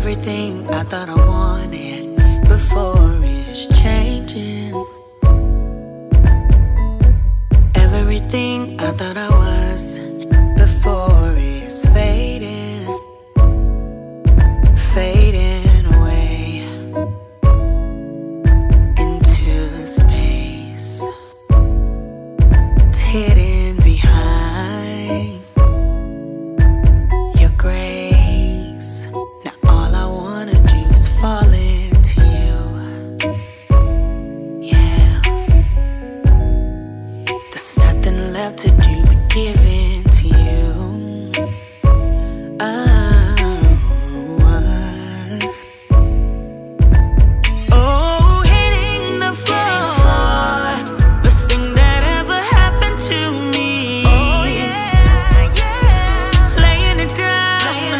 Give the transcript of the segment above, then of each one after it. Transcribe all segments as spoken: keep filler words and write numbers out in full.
Everything I thought I wanted before is changing. Everything I thought I was before is fading, fading away into space. It's hidden behind your grace. Now all I wanna do is fall into you. Yeah, there's nothing left to do but give in to you. Oh, oh, hitting the floor, best thing that ever happened to me. Oh yeah, yeah, laying it down,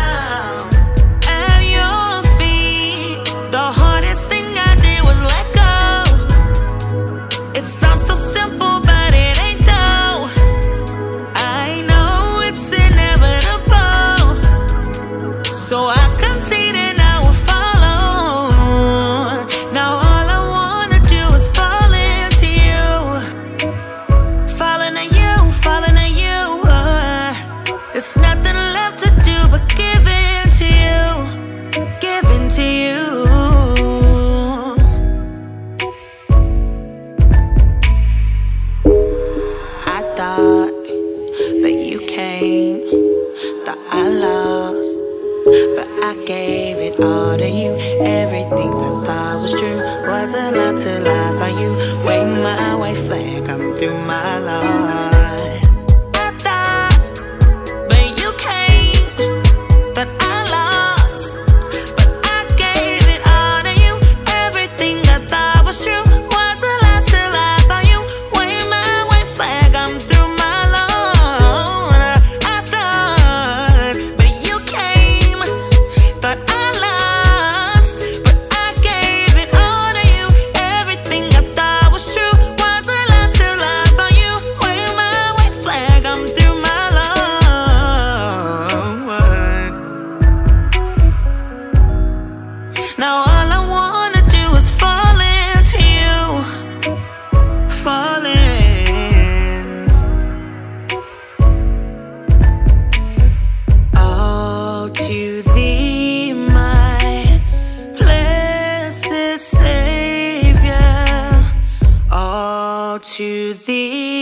at your feet. The hardest thing I did was let go. It sounds so simple, but it ain't though. I know it's inevitable, so I concede and I will follow. Now all I wanna do is fall into you, falling to you, falling to you. Uh, there's nothing left to do but give in to you, give in to you. I thought that you came, that I lost, but I gave it all to you. Everything I thought was true was a lie to lie by you. Wave my white flag, I'm through my Lord. I thought, but you came, that I lost, but I gave it all to you. Everything I thought was true was a lie to lie by you. Wave my white flag, I'm through my Lord. I thought, but you came, thought I lost, but I gave it all to you. Everything I thought was true was a lie to lie by you. Wave my white flag, I'm through my Lord. Now all I wanna do is fall into you, fall in. All to thee, my blessed Savior. All to thee.